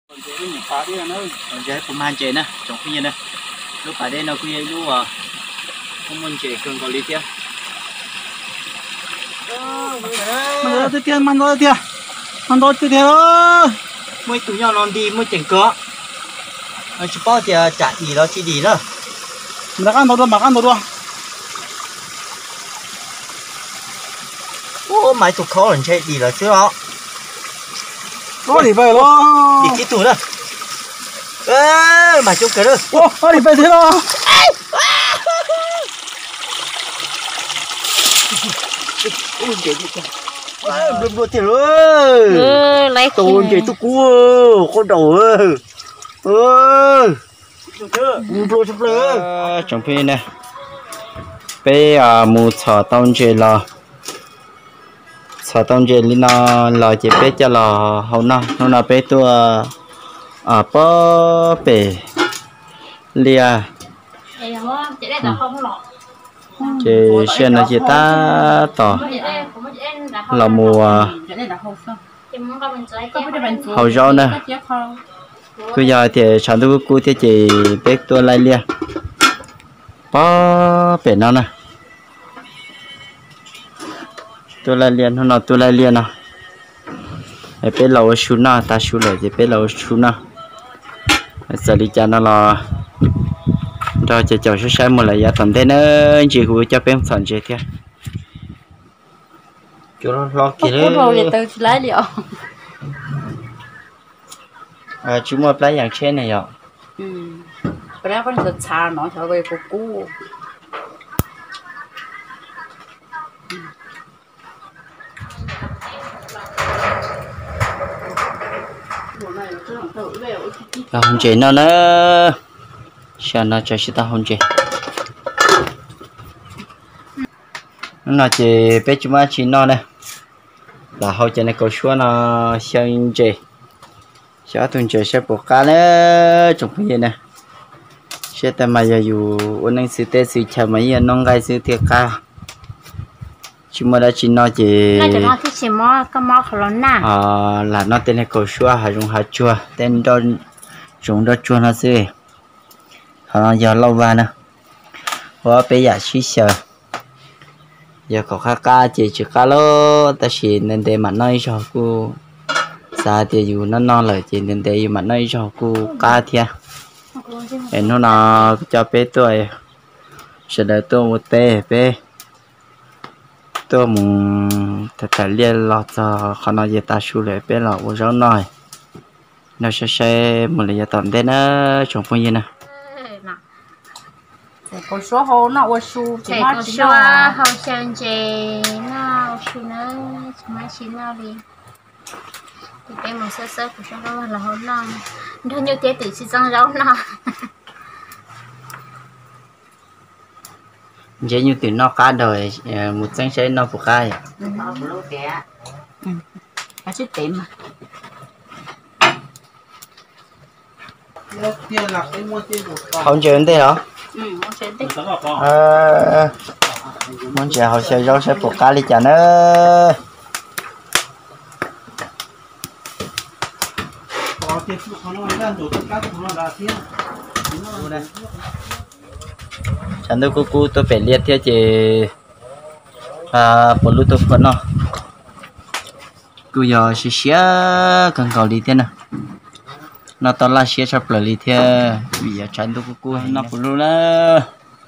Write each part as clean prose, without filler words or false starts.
Giờ cũng mang chè nè, trồng phi nè. Lúc phải đây nó quy lúc không muốn chè cường có lý tiêu. Mang đó tiếp, mang đó tiếp theo. Mới tụi nhau non đi mới chèn cỡ. Chỉ bao thì chả gì đó chỉ đi đó. Mình ăn đồ luôn. Ô mày tụi khó lần chơi đi là chứ đó. Có đi về lo. Đi cái tụi đó. Ê, mày chụp cái đó. Ô, đi về thế đó. Ôi trời ơi. Đừng tiền ơi. Lấy tôi chơi tôi cua con đầu ơi. Trong phi nè. Bây mua thọ tông chơi là thọ tông chơi li nó là chỉ biết cho là hậu nó bé tôi bó bể lia chị xuyên là chị ta tỏ là mùa hậu rau nè bây giờ thì sản xuất của thì chị biết tôi lại lia bó bể nó nè tôi lại liền nó tôi lại liền nào bé lâu xuống na ta xuống lại thì bé lâu xuống na giờ đi cha nó là rồi chỉ chờ sẽ một lại giá tầm thế nữa chỉ của cho bé phần chơi theo cho nó lo kỹ đấy rồi từ lấy liệu chúng mà lấy dạng trên này ạ cái đó vẫn được xả nó trở về của cũ là không chế nó nữa sao nó cho chúng ta không chế nó chỉ bé chúng ta chỉ nó này là hậu chế này cầu xua nó sang chế sao tuần chế sẽ bổ cá nữa trong cái gì này sẽ tại mà giờ dù ôn anh sư tết sư chờ mấy giờ nông gai sư thiệt ca chúng ta đã chỉ nó chỉ nó thì chỉ mò cái mò khổ lắm nè là nó tên là cầu xua hay dùng hạt chua tên đó dùng đó chua nó sẽ họ giờ lâu vào nè và bây giờ suy sợ giờ có cá chỉ cá lô ta chỉ nên để mà nói cho cô sao thì dù nó non lời chỉ nên để mà nói cho cô cá thiệt để nó cho bé tôi sẽ đợi tôi một tê bé tôi muốn thật liên lọt cho họ nói về ta xu lệ bé lọt của cháu nói nó sẽ một lời tạm thế nữa trong phong gì nè có số hồ nó có số chỉ có số hồ chân chế nó số nó chỉ mấy chín nào đi thì cái một sơ của số đó là hồ non thôi như thế tự chỉ rong rau nó dễ như từ nó cá đời một sáng sẽ nó phục khai cá chết tím mà không chơi thế hả muốn chơi họ chơi rau sẽ phục cá đi chả nữa chẳng đâu cô tôi phải liệt theo chị bộ lưu tục vẫn nó cô giờ xía cần cầu đi thế nào nó to là xía sắp lại đi theo bây giờ chẳng đâu cô nó bộ lưu nữa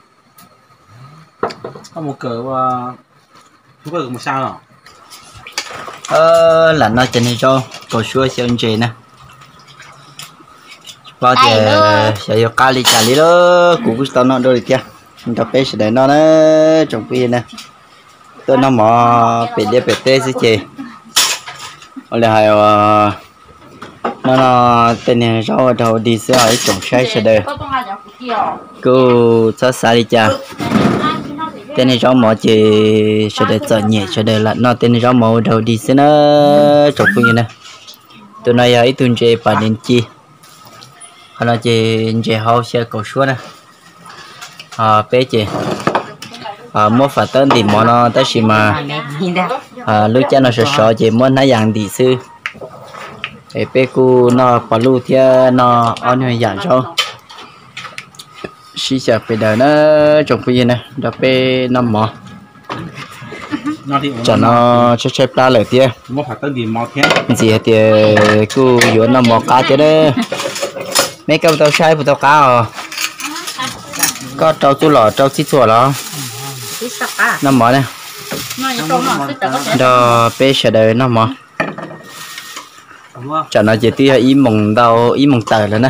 có một cỡ chúng tôi một sao nào là nó chân này cho cầu xua xe anh chị nè bao giờ sẽ có cá đi trả lý đó cũng tao nó đôi kia cho bé sẽ để nó nữa trong cái này tôi nó mò bị đeo bị tê chứ chị ở đây nó tên này rau đầu đi sẽ ở trồng trái sẽ đây cô cho xa đi cha tên này rau mò chị sẽ để sợ nhẹ sẽ để là nó tên này rau mò đầu đi sẽ nó trồng cái này tôi nói ấy tuần chơi bà đến chi họ nói chị hậu sẽ cầu xuống nè bé chị mua phải tên thì mà nó tới khi mà lúc cha nó sợ sợ chị muốn nói rằng đi sư để bé cô nó bỏ lú thì nó ăn nhiều dạng cho xí chả bây giờ nó trồng cái gì này đập bé nó mỏ cho nó chơi pla lại tia gì thì cô vô nó mỏ cá chứ đấy mấy câu tao sai của tao cá à có trâu tu lò trâu xí chùa đó nó mỏ này đó bé sẽ đời nó mỏ cho nó chỉ tia ý mong tờ rồi nè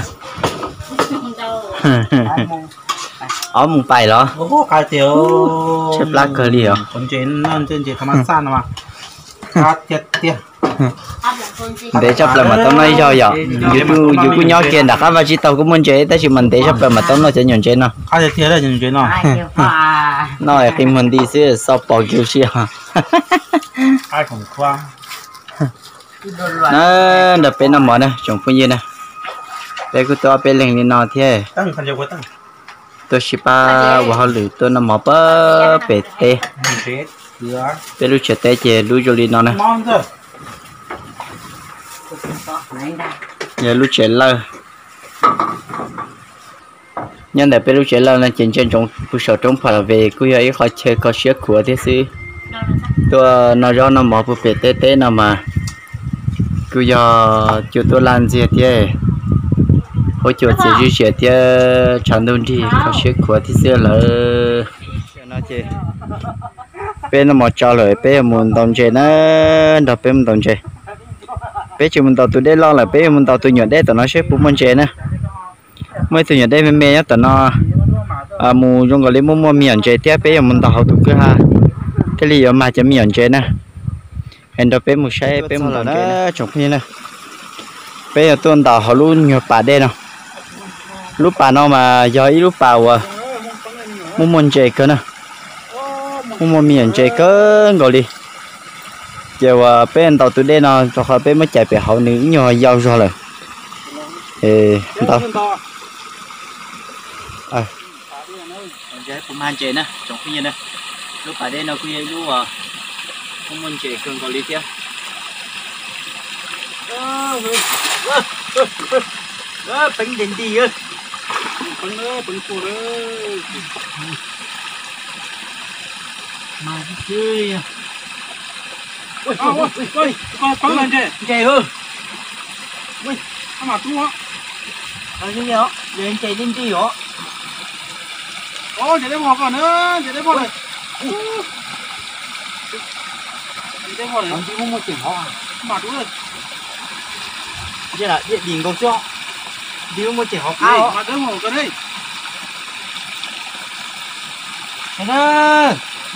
ở mùng bài đó cái tiểu chép lá cờ đi à con trên tham ăn san mà cá tiệt để chấp lại mà tao nói cho giờ dù cứ nhớ kia đặt và chỉ tao cũng muốn chơi tới chỉ mình để chấp lại mà tao nói sẽ nhận chơi nó cá tiệt là nhận chơi nó nói khi mình đi sẽ sao bỏ kiểu gì hả ai cũng khoa nó đập bên nằm mỏ này trồng phương nhiên này để cứ tao bên lên đi nó thế tăng thành nhiều quá tăng tôi chỉ ba vào lử tôi nằm mỏ bơ bể tê bể lúc chết tê chè lúc rồi đi nó này giờ lúc chết lơ nhân để bể lúc chết lơ là trên trong phụ sở trong phải về cứ ấy khó chơi khó xếp của thế sư tôi nó do nó mỏ bể tê tê nào mà cứ giờ cho tôi làm gì thế hỗ trợ chỉ duy trì thì chẳng đâu đi có sức của thì sẽ là nó chơi bên nó một trò rồi bên muốn đồng chơi nó đập bên muốn đồng chơi bên chỉ muốn tàu tôi để lo là bên muốn tàu tôi nhận đấy tụi nó sẽ cũng muốn chơi nè mấy tụi nhận đấy mẹ mẹ tụi nó mù trong cái lấy mua miệng chơi tiếp bên muốn tàu họ tụi cứ ha cái lý do mà cho miệng chơi nè anh đập bên một xe bên muốn tàu chơi chụp như này bây giờ tôi tàu họ luôn nhiều bà đây nào lúc bà nó mà do ý lúc bà muốn chơi cơ nè muốn miệng chơi cơ gọi đi giờ bên tàu từ đây nó cho họ bên mới chạy về hậu nữ nhỏ giàu rồi rồi tao cũng ăn chơi nè trong khi này lúc bà đây nó cứ lúc không muốn chơi cơ gọi đi tiếp bánh đến đi ơi bánh phù ơi mà chơi ôi con lên chơi chơi hơn ui sao mà tua như vậy để chạy đến đi hả ô chạy đến bò còn nữa chạy đến bò này chạy đến bò này ông chỉ muốn một chuyện họ mà đúng rồi vậy là địa điểm công cho đi một chuyện họ cao mà tới hồ cái đây thế đó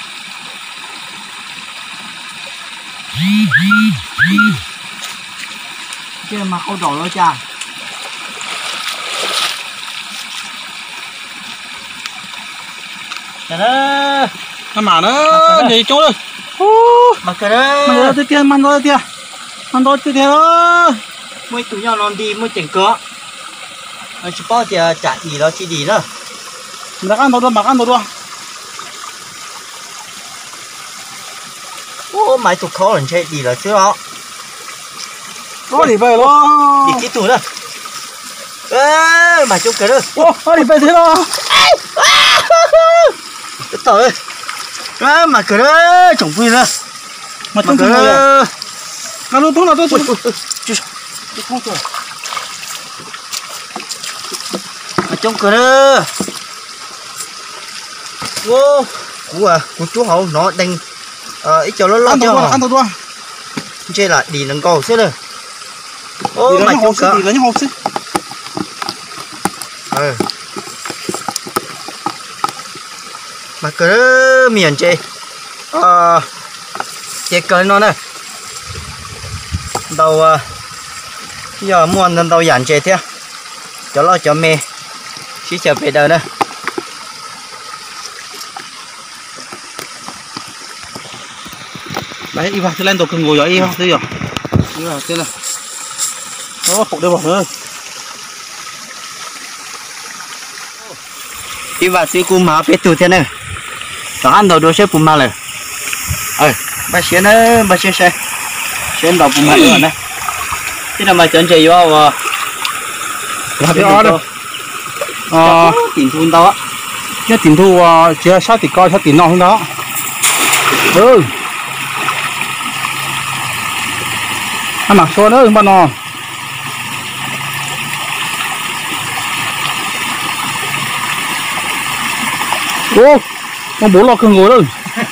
chứ mà không đổ đâu cha thế đó mà nó gì chỗ rồi mà cái đó mà tới kia man đó kia man đó tới kia mấy tụi nhau non đi mới chỉnh cửa chỉ bao giờ chạy gì đó chỉ đi đó mà ăn đâu đâu ô mày tụi khó lần chơi đi là chứ đó có đi về lo đi cái tụi đó ê mày chụp cái đó ô đi về thế đó cái tội á mà cái đó trồng phi ra mà trồng phi ra nó luôn là tôi không rồi mà trồng cái đó ô của chú hậu nó đánh ít cho nó lo cho ăn thôi chơi là đi nâng cầu xíu rồi ô mà trồng cái đi lấy hộp xí mà cái miền chơi chơi cờ nó này đầu giờ mua nên đầu dàn chơi thế cho lo cho mẹ chỉ chờ về đời nữa đấy đi vào thế lên tổ cần ngồi rồi đi vào thế rồi đi vào thế này nó phục đây bỏ nữa đi vào xí cùm mà biết từ thế này đó ăn đầu đồ xếp cùm mà này bà xén nó bà xén xe xén đầu cùm mà nữa này thế nào mà chọn chơi vô à là thế đó đâu tiền thu đâu á cái tiền thu chỉ sát thì coi sát tiền nọ không đó anh mặc xô nữa bạn nọ ô con bố lọt cường ngồi rồi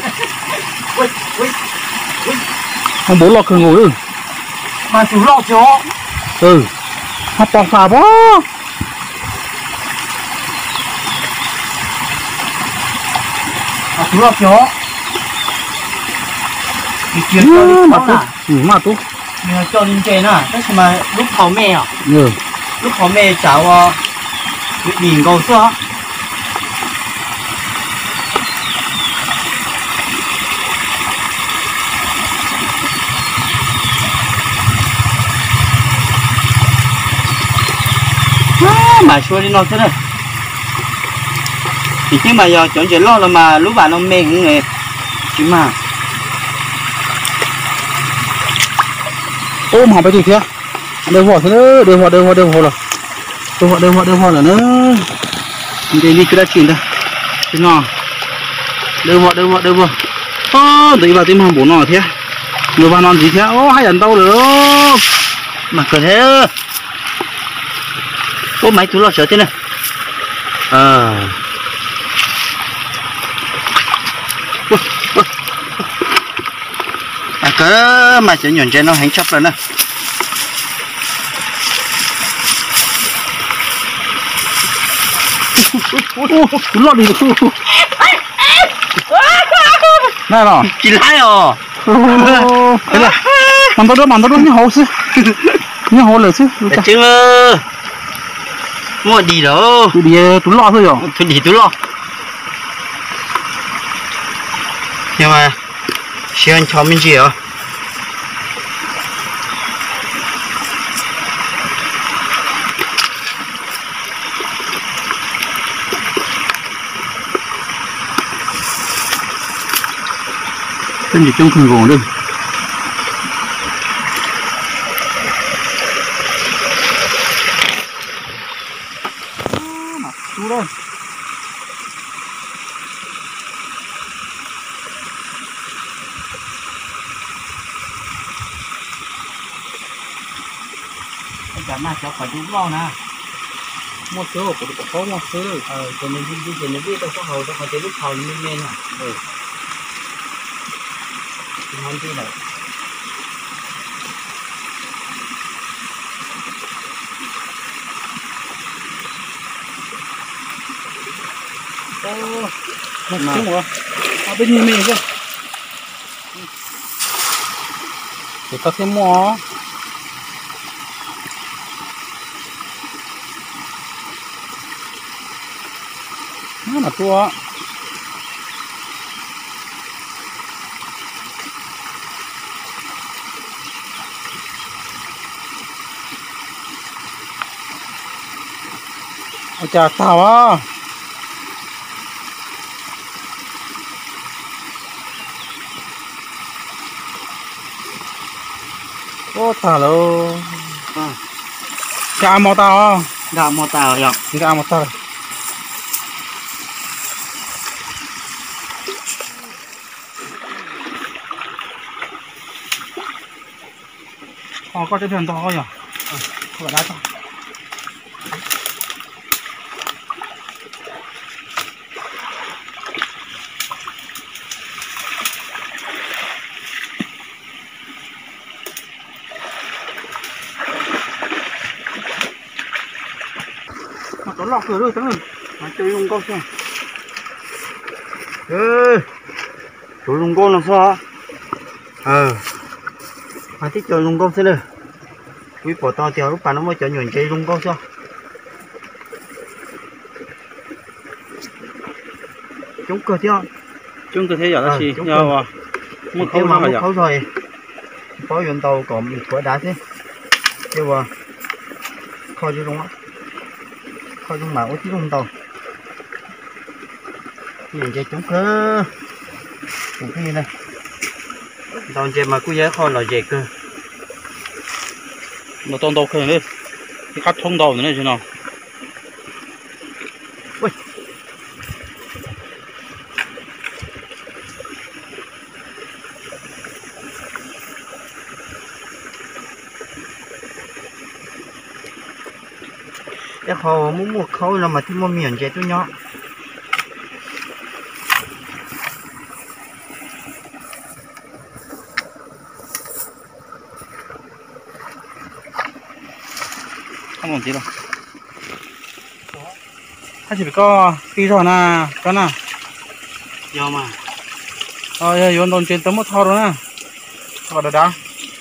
con bố lọt cường ngồi rồi mà chú lọt chó họ bỏ phà bó chú lọt chó mà tú cho lên trên à thế mà lúc hậu mẹ à lúc hậu mẹ cháu nhìn cầu xưa mà xua đi nó thế này thì chứ mà giờ chọn chuyện lo là mà lúc bạn ông mê những người chứ mà ôm họ bây giờ kia đều họ thế nữa đều họ là đều họ là nữa đây đi cứ đã chuyển đây thế nào đều họ đấy vào tim hàng bố nọ thế người vào non gì thế ô hai lần đâu rồi đó mà cần thế có mấy chú lo sợ thế này cỡ mà chỉ nhổn trên nó hành chấp rồi nè chú lọt đi này nào chỉ lái rồi thế là màn tao đó như hồ lửa chứ chứ mua đi đâu tụi đi tú lọ thôi rồi tụi đi tú lọ nhưng mà xem cho mình gì à tên gì trong khung gỗ đây chú đây cả mà cháu phải đúng lo nè một số của có một số cho nên đi biết đâu có hầu đâu có thể lúc hầu lên nè không chi này đúng rồi ở bên nhìn mình cơ để ta thêm mỏ nó là tua chà tao á ô tao luôn chà mò tao gạo mò tàu rồi gạo mò tao có cái thuyền to nhỉ có đá to mà có lọc cửa rồi tao mà chơi lùng câu xem chú lùng câu làm sao mà thích chơi lùng câu thế này quý bỏ to theo lúc bạn nó mới chơi nhuận chơi lùng câu sao chúng cơ theo chúng cơ thế giờ nó xì nhau à một khâu rồi có yon tàu có mình thổi đá thế kêu vào kho chứ đúng không kho chung mạo chứ không tàu nhìn chơi chúng cơ cũng cái này tàu chơi mà cứ giá kho là dệt cơ nó tông đầu khơi lên cái cắt thông đầu này chứ nào ui cái hồ muốn mua khâu là mà thì mua miền chế tôi nhỏ không còn gì đâu hay chỉ có tí rồi nè có nè nhiều mà rồi yon đồn trên tấm một thao rồi nè vào đó đã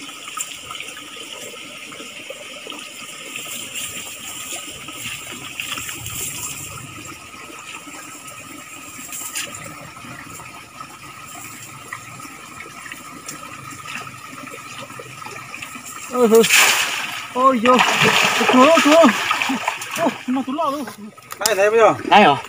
ôi ôi vô chúa ô mà túi lọ luôn đây này bây giờ đây rồi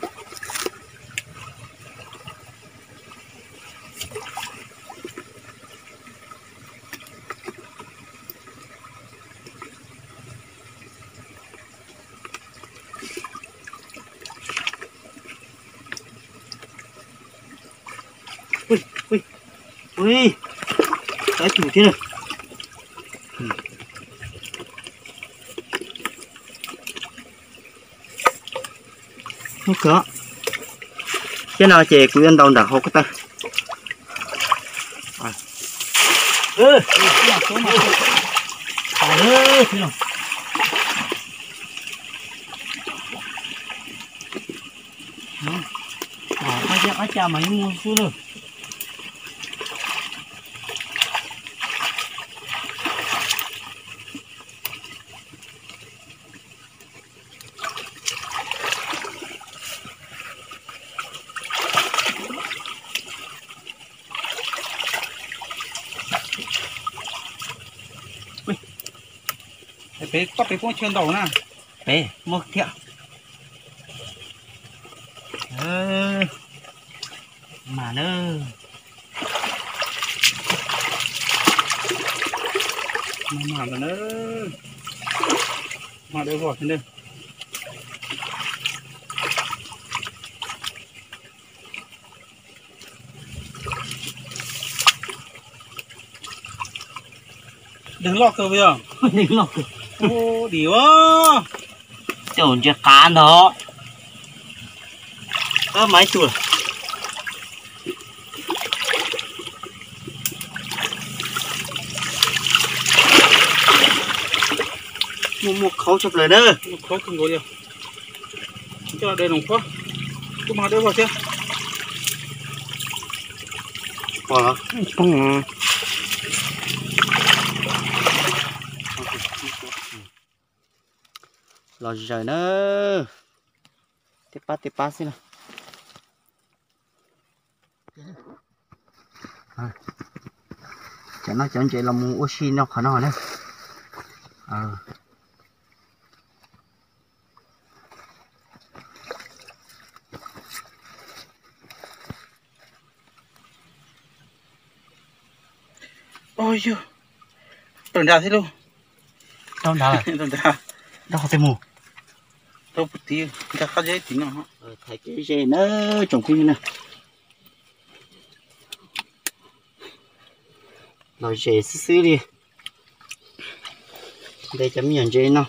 ui cái chủ thế này không có cái nào chị cứ yên tâm đặt hộp cái ta cha mày mua xuống rồi bé có bé con trên đầu nè bé mua thiệu mà nó mà nó mà đeo vỏ trên đây đừng lọt cơ bây giờ đừng lọt ô đi quá chồn cho cá đó máy chuột một khẩu chụp lời đó một khẩu không có gì cho đây đồng phó cứ mà đeo vào chưa wow không lò trời nữa tiếp ba xin nào nó chọn chị làm oxy nó khả năng đấy ôi chưa tuần ra thế luôn đâu đó tuần ra đâu có mù đâu một tí ra khá dễ tí nào thấy cái gì nữa trồng cái này nói dễ xíu đi đây chấm nhận dễ nào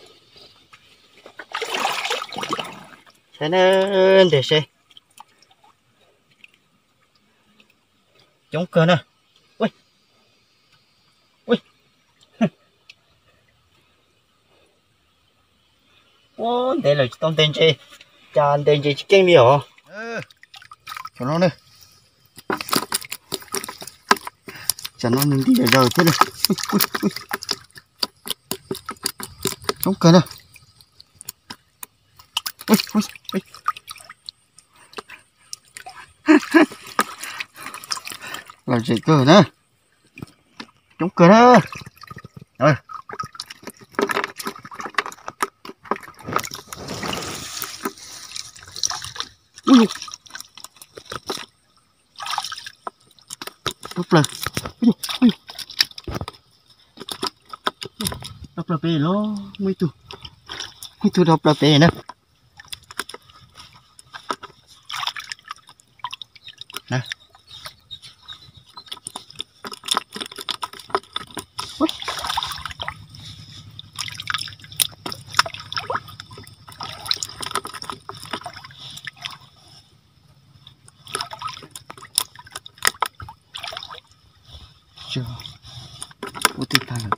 thế nên để xem chống cơn à ui ui ô đây là tông tên chơi tràn tên chơi chicken miểu cho nó đây cho nó mình đi rồi thế này chống cơn à ui ui ui là gì cơ nữa chống cơn á rồi ui lúc lên ui đọc là về lo mấy tu đọc là về nè nè chưa ô tiêu tan rồi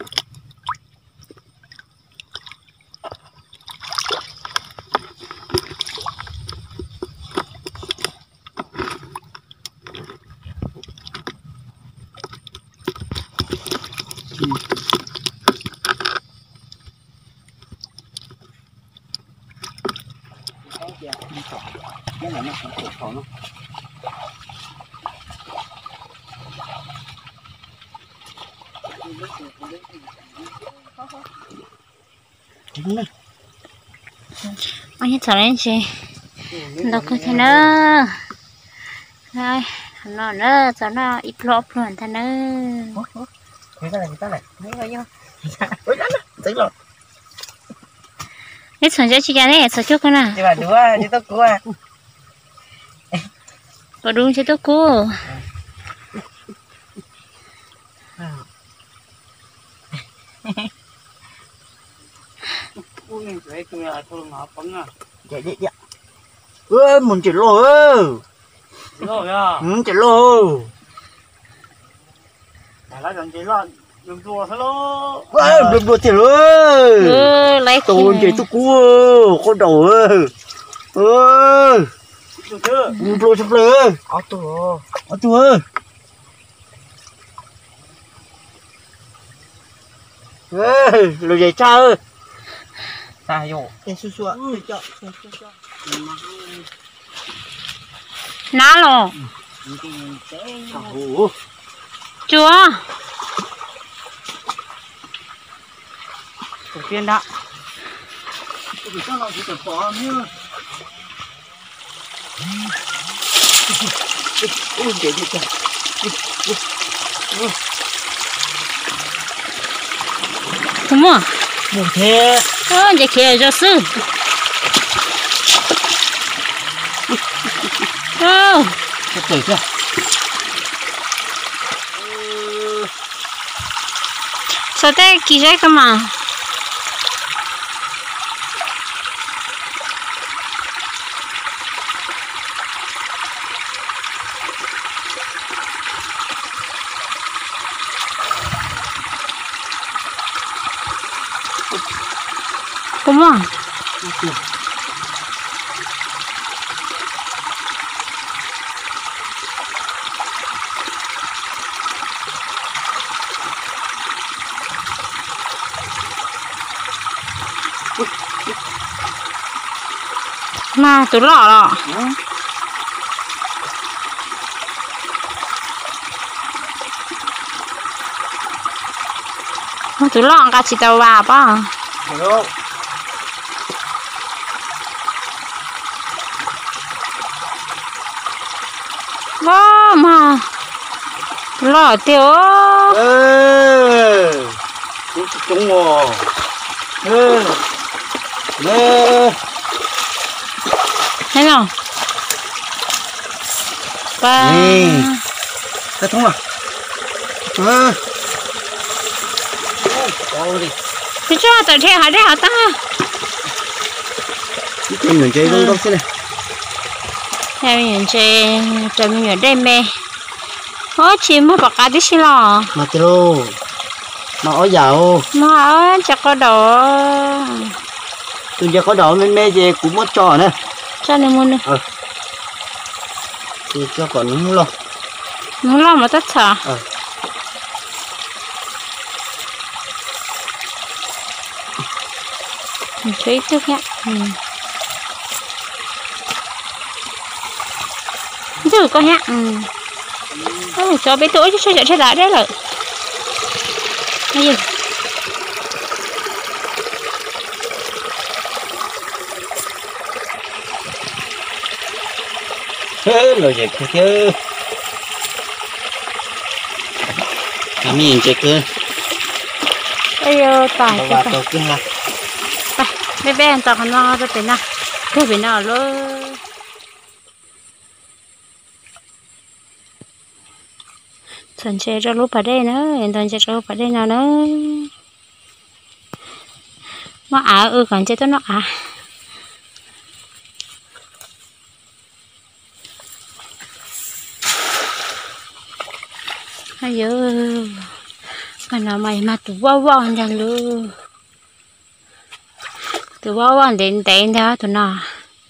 anh hết lên chị đâu có thế nữa đây nó nữa cho nó ít lốp luôn thế nữa cái này thấy rồi ôi đó thấy rồi hết xong cho chị cái này sao chút cái nào chị bà đứa chị tao cua có đúng chứ tôi cô dạ ơi mình chỉ lô ơi chỉ lô lá gần chỉ lo dùng tua thôi lo được chỉ ơi lấy tôi chỉ tôi cua con đầu ơi được chưa lô chụp lơ ở tua lô dày cha ơi ta vô cái su su cho ná lò chúa đầu tiên đã thì sao nó chỉ phải bỏ nữa ôi để đi cho đúng không một thế vậy kia cho sư thật tử chưa sao thế kỳ đấy cơ mà đúng không mà tôi lọ lọ tôi lọ cả chỉ tàu bà ba wow mà lọ tiêu chúng ngồi thấy không ba cái thúng à cái cho tại thế hả đấy hả ta cái mình chơi luôn đâu thế này theo mình chơi cho mình ở đây mẹ chim mà bạc cá tí xí lò mà kilo mà ở giàu mà chắc có đồ tôi giờ có đồ men mê về cũng mất trò nữa cho nên muốn thì cho còn nó lo mà tất cả mình chơi trước nhá thử coi nhá cho bé tuổi chứ sao chạy lại đấy rồi cái gì thế rồi vậy chứ cái miếng chơi cơ giờ tải và tàu kia ha bé bé tao còn lo cho bên nào thôi bên nào luôn thằng chơi cho lúc ở đây nữa thằng chơi cho lúc ở đây nào nữa nó còn chơi tới nó hay giờ cái nào mày mà tụi bao nhanh luôn tụi bao đến đến đó tụi nó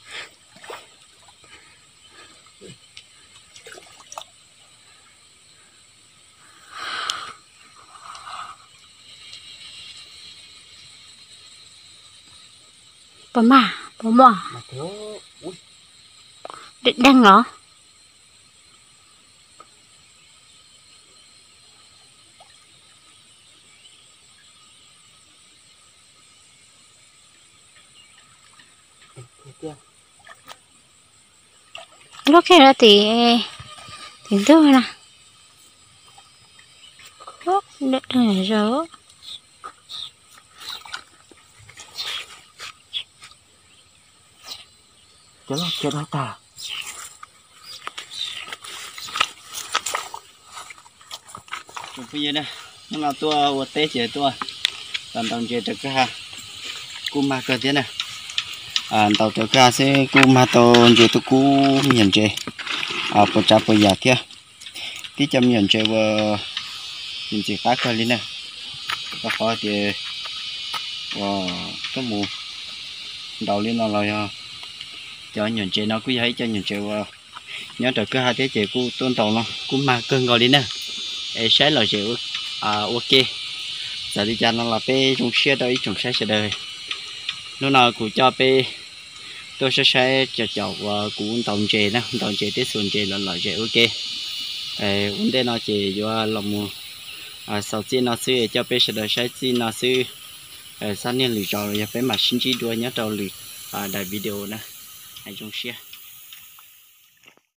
bố mà đang ngỏ lúc kia là thì thứ nè lúc đợi rồi chết đó ta bây giờ nè nó là tua tết chế tua tầm tầm chế trực ha cú ma cơ thế nè tàu trực ha sẽ cú ma tàu chế tu cú nhận chế bộ chạp bộ giả kia tí chấm nhận chế và nhận chế khác cơ lên nè có khó thì cái mù đầu lên nó là cho nhận chế nó cứ thấy cho nhận chế và nhớ trực ha thế chế cú tôn tàu nó cú ma cơn gọi lên nè sẽ là chế ok giờ đi cho nó là pe trong xe đây trong xe sẽ đời lúc nào cũng cho pe tôi sẽ cho và cũng tàu chế nè tàu chế tới xuân chế là loại chế ok vấn đề nó chế do lòng sau khi nó sẽ cho pe sẽ đời sẽ chi nó sẽ sau này lựa chọn rồi phải mà xin chỉ đua nhớ đầu lựa đại video nè hay trong xe